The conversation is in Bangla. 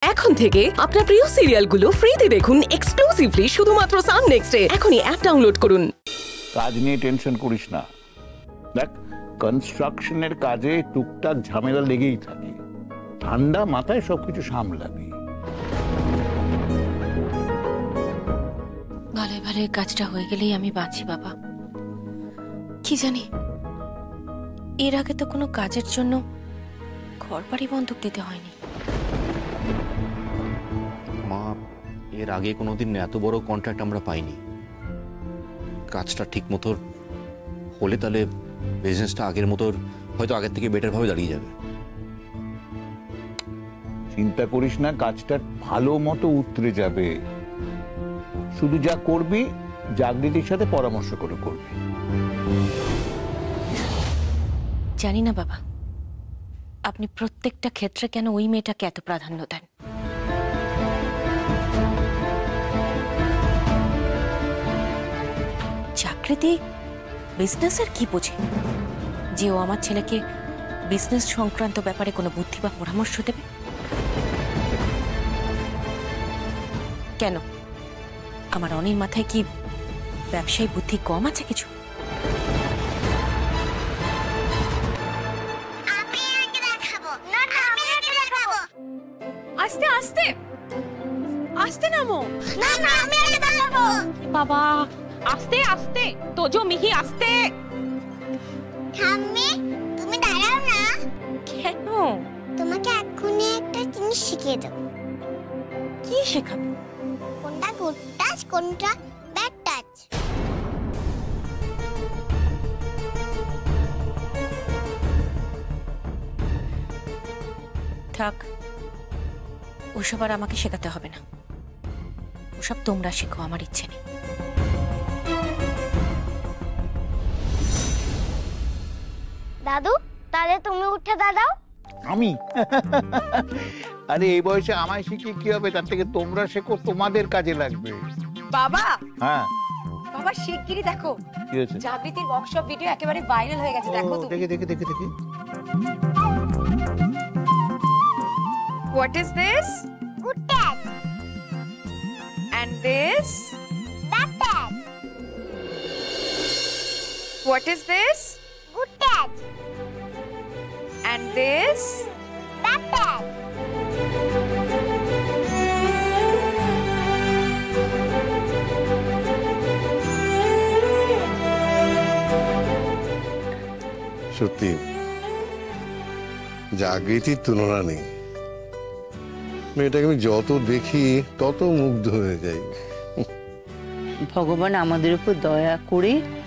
এখন থেকে আপনার প্রিয় সিরিয়ালগুলো ফ্রিতে দেখুন এক্সক্লুসিভলি শুধুমাত্র সান নেক্সটে। এখনই অ্যাপ ডাউনলোড করুন। কাজ নিয়ে টেনশন করিস না, দেখ কনস্ট্রাকশনের কাজে টুকটাক ঝামেলা লেগেই থাকে, ঠান্ডা মাথায় সবকিছু সামলাবি। ভালো ভালো কাজটা হয়ে গেলেই আমি বাঁচি বাবা। কি জানি এর আগে তো কোনো কাজের জন্য ঘর বাড়ি বন্ধক দিতে হয়নি। মা, এর আগে কোনোদিন এত বড় কন্ট্রাক্ট আমরা পাইনি। কাজটা ঠিক মতো হলে তাহলে বিজনেসটা আগের মতো হয়তো আগের থেকে বেটার ভাবে দাঁড়িয়ে যাবে। চিন্তা করিস না, কাজটা ভালো মতো উতরে যাবে। শুধু যা করবি জাগৃতির সাথে পরামর্শ করে করবি। জানি না বাবা, আপনি প্রত্যেকটা ক্ষেত্রে কেন ওই মেয়েটাকে এত প্রাধান্য দেন। জাগৃতি বিজনেসের কি বোঝে যে ও আমার ছেলেকে বিজনেস সংক্রান্ত ব্যাপারে কোনো বুদ্ধি বা পরামর্শ দেবে? কেন আমার অনির মাথায় কি ব্যবসায়ী বুদ্ধি কম আছে কিছু? আস্তে আস্তে আস্তে নামো। না না আমি আগে দেখাবো। বাবা আস্তে আস্তে তোজো মিহি আস্তে। ঠাম্মি তুমি দাঁড়াও না। কেন? তোমাকে এক্ষুনি একটা জিনিস শিখিয়ে দেব। কি শেখাবে? কোনটা গুড টাচ কোনটা ব্যাড টাচ। থাক, ওসব আর আমাকে শেখাতে হবে না। ওসব তোমরা শেখো, আমার ইচ্ছে নেই। দাদু তাহলে তুমি উঠে দাঁড়াও। আমি আরে এই বয়সে আমায় শিখিয়ে কি হবে, তার থেকে তোমরা শেখো, তোমাদের কাজে লাগবে। বাবা হ্যাঁ বাবা শিগগিরই দেখো কি হয়েছে? জাগৃতির ওয়ার্কশপ ভিডিও একেবারে ভাইরাল হয়ে গেছে। দেখো তুমি। দেখে দেখে দেখে দেখে। What is this? Good touch And this? Bad touch. What is this? Good touch And this? Bad touch. সত্যি জাগৃতির তুলনা নেই। মেয়েটাকে আমি যত দেখি তত মুগ্ধ হয়ে যাই। ভগবান আমাদের উপর দয়া করে